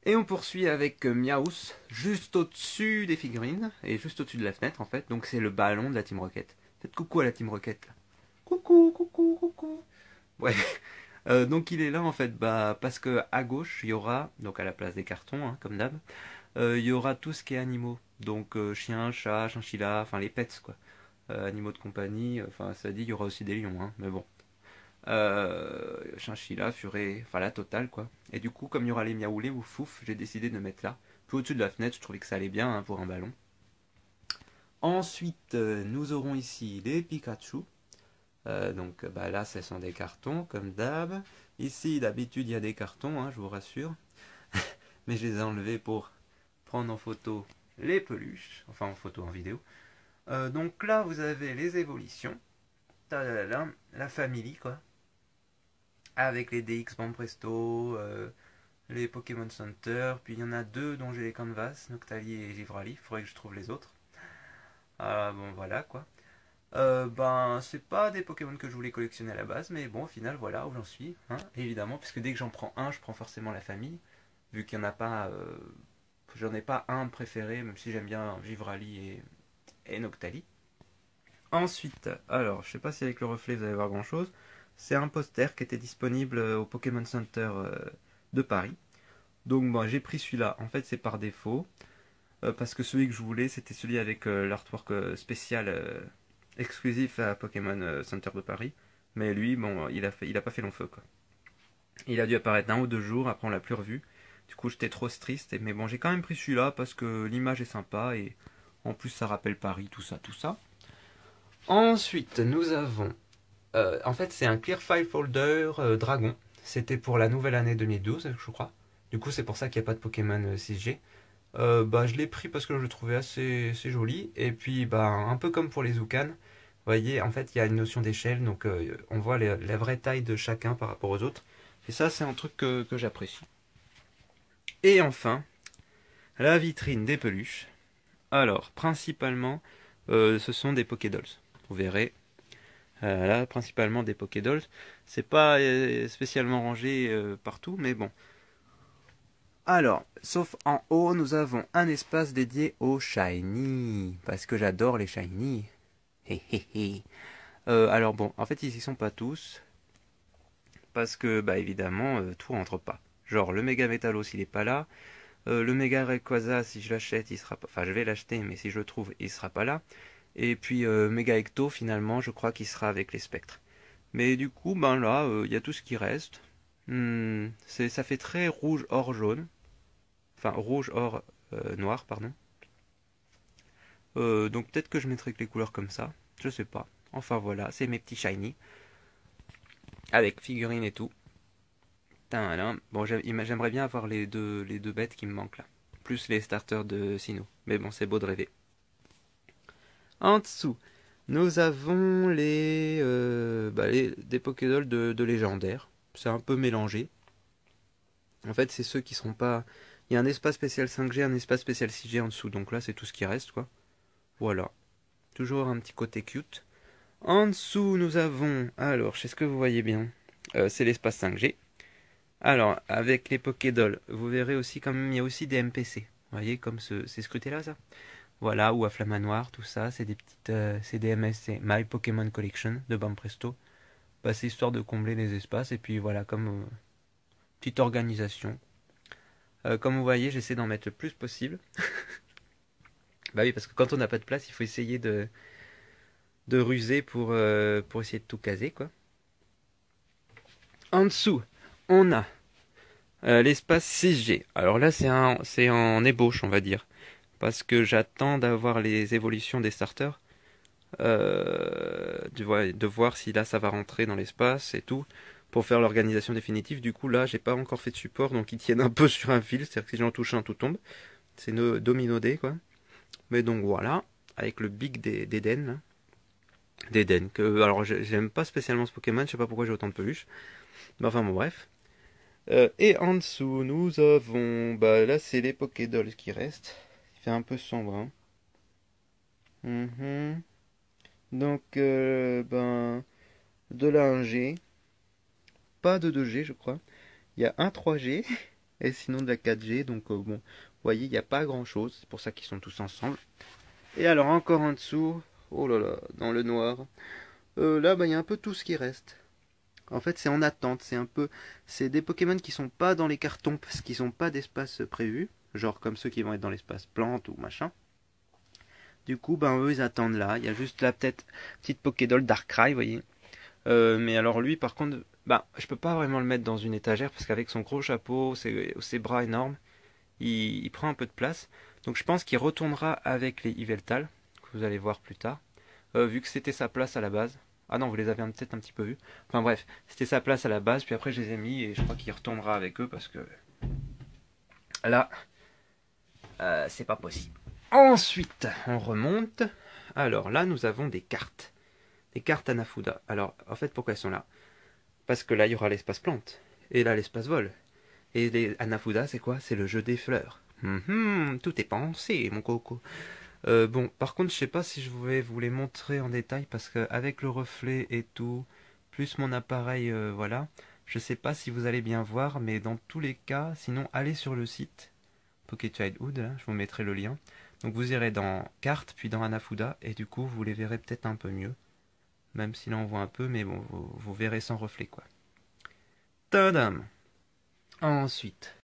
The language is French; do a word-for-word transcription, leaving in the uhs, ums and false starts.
Et on poursuit avec euh, Miaus, juste au-dessus des figurines, et juste au-dessus de la fenêtre en fait. Donc c'est le ballon de la Team Rocket. Faites coucou à la Team Rocket là. Coucou, coucou, coucou. Ouais. Euh, donc il est là en fait, bah parce que à gauche il y aura, donc à la place des cartons, hein, comme d'hab, euh, il y aura tout ce qui est animaux. Donc euh, chien, chat, chinchilla, enfin les pets quoi. Euh, animaux de compagnie, enfin ça dit il y aura aussi des lions, hein, mais bon. Euh, chinchilla, furet, enfin la totale quoi. Et du coup, comme il y aura les miaoulés ou fouf, j'ai décidé de mettre là. Puis au-dessus de la fenêtre, je trouvais que ça allait bien hein, pour un ballon. Ensuite, euh, nous aurons ici les Pikachu. Euh, donc bah, là, ce sont des cartons, comme d'hab. Ici, d'habitude, il y a des cartons, hein, je vous rassure. Mais je les ai enlevés pour prendre en photo les peluches. Enfin, en photo, en vidéo. Euh, donc là, vous avez les évolutions. Tadadam, la famille, quoi. Avec les D X Band Presto, euh, les Pokémon Center, puis il y en a deux dont j'ai les canvas, Noctali et Givrali, il faudrait que je trouve les autres. Ah bon voilà quoi. Euh, ben c'est pas des Pokémon que je voulais collectionner à la base, mais bon au final voilà où j'en suis, hein, évidemment, puisque dès que j'en prends un, je prends forcément la famille, vu qu'il n'y en a pas, euh, j'en ai pas un préféré, même si j'aime bien Givrali et, et Noctali. Ensuite, alors je sais pas si avec le reflet vous allez voir grand chose, c'est un poster qui était disponible au Pokémon Center euh, de Paris. Donc bon, j'ai pris celui-là. En fait, c'est par défaut. Euh, parce que celui que je voulais, c'était celui avec euh, l'artwork euh, spécial euh, exclusif à Pokémon euh, Center de Paris. Mais lui, bon, il a, fait, il a pas fait long feu, quoi. Il a dû apparaître un ou deux jours, après on l'a plus revu. Du coup, j'étais trop triste. Mais bon, j'ai quand même pris celui-là parce que l'image est sympa et en plus, ça rappelle Paris, tout ça, tout ça. Ensuite, nous avons. Euh, en fait, c'est un Clear File Folder euh, Dragon. C'était pour la nouvelle année deux mille douze, je crois. Du coup, c'est pour ça qu'il n'y a pas de Pokémon euh, six G. Euh, bah, je l'ai pris parce que je le trouvais assez, assez joli. Et puis, bah, un peu comme pour les Zukan, vous voyez, en fait, il y a une notion d'échelle. Donc, euh, on voit les- la vraie taille de chacun par rapport aux autres. Et ça, c'est un truc que, que j'apprécie. Et enfin, la vitrine des peluches. Alors, principalement, euh, ce sont des Pokédolls. Vous verrez. Euh, là, principalement des Pokédolls. C'est pas euh, spécialement rangé euh, partout, mais bon. Alors, sauf en haut, nous avons un espace dédié aux shiny. Parce que j'adore les shiny. Hé hé hé. Euh, alors bon, en fait, ils y sont pas tous. Parce que, bah évidemment, euh, tout rentre pas. Genre, le Mega Metalos, il est pas là. Euh, le Mega Rayquaza, si je l'achète, il sera pas. Enfin, je vais l'acheter, mais si je le trouve, il sera pas là. Et puis, euh, Mega Ecto, finalement, je crois qu'il sera avec les spectres. Mais du coup, ben là, il euh, y a tout ce qui reste. Hmm, c'est, ça fait très rouge or jaune. Enfin, rouge or euh, noir, pardon. Euh, donc peut-être que je mettrai que les couleurs comme ça. Je sais pas. Enfin voilà, c'est mes petits shiny. Avec figurines et tout. Tadam. Bon, j'aimerais bien avoir les deux, les deux bêtes qui me manquent là. Plus les starters de Sinnoh. Mais bon, c'est beau de rêver. En dessous, nous avons les, euh, bah, les des Pokédolls de, de légendaires. C'est un peu mélangé. En fait, c'est ceux qui seront pas. Il y a un espace spécial cinq G, un espace spécial six G en dessous. Donc là, c'est tout ce qui reste, quoi. Voilà. Toujours un petit côté cute. En dessous, nous avons. Alors, je sais ce que vous voyez bien. Euh, c'est l'espace cinq G. Alors, avec les Pokédolls, vous verrez aussi quand même, il y a aussi des M P C. Vous voyez, comme ce, ces scrutés-là, ça. Voilà, ou à Flamanoir, tout ça, c'est des petites. Euh, c'est des M S C, My Pokémon Collection de Banpresto. Bah, c'est histoire de combler les espaces, et puis voilà, comme euh, petite organisation. Euh, comme vous voyez, j'essaie d'en mettre le plus possible. Bah oui, parce que quand on n'a pas de place, il faut essayer de, de ruser pour, euh, pour essayer de tout caser, quoi. En dessous, on a euh, l'espace six G. Alors là, c'est un, c'est en ébauche, on va dire. Parce que j'attends d'avoir les évolutions des starters. Euh, de, voir, de voir si là, ça va rentrer dans l'espace et tout. Pour faire l'organisation définitive. Du coup, là, j'ai pas encore fait de support. Donc, ils tiennent un peu sur un fil. C'est-à-dire que si j'en touche un, tout tombe. C'est no, domino day, quoi. Mais donc, voilà. Avec le big d'Eden, d'Eden. Que, alors, j'aime pas spécialement ce Pokémon. Je sais pas pourquoi j'ai autant de peluches. Mais enfin, bon, bref. Euh, et en dessous, nous avons. Bah là, c'est les Pokédolls qui restent. Il fait un peu sombre, hein. Mhm. Donc, euh, ben. De là un G. Pas de deux G, je crois. Il y a un trois G. et sinon de la quatre G. Donc euh, bon, vous voyez, il n'y a pas grand chose, c'est pour ça qu'ils sont tous ensemble. Et alors encore en dessous, oh là là, dans le noir, euh, là bah il y a un peu tout ce qui reste. En fait c'est en attente, c'est un peu, c'est des Pokémon qui sont pas dans les cartons parce qu'ils n'ont pas d'espace prévu, genre comme ceux qui vont être dans l'espace plante ou machin. Du coup, ben eux ils attendent là. Il y a juste là peut-être petite Pokédoll Darkrai, vous voyez. Euh, mais alors lui, par contre, ben je peux pas vraiment le mettre dans une étagère parce qu'avec son gros chapeau, ses, ses bras énormes, il, il prend un peu de place. Donc je pense qu'il retournera avec les Yveltal, que vous allez voir plus tard, euh, vu que c'était sa place à la base. Ah non, vous les avez peut-être un petit peu vus. Enfin bref, c'était sa place à la base, puis après je les ai mis et je crois qu'il retournera avec eux parce que là, euh, c'est pas possible. Ensuite, on remonte. Alors là, nous avons des cartes. Des cartes Anafuda. Alors, en fait, pourquoi elles sont là? Parce que là, il y aura l'espace plante. Et là, l'espace vol. Et les Anafuda, c'est quoi? C'est le jeu des fleurs. Hum, hum, tout est pensé, mon coco. Euh, bon, par contre, je sais pas si je vais vous les montrer en détail, parce qu'avec le reflet et tout, plus mon appareil, euh, voilà, je sais pas si vous allez bien voir, mais dans tous les cas, sinon, allez sur le site Pocket Childhood, là, je vous mettrai le lien. Donc vous irez dans cartes, puis dans Anafuda, et du coup, vous les verrez peut-être un peu mieux. Même si là, on voit un peu, mais bon, vous, vous verrez sans reflet, quoi. Tadam! Ensuite,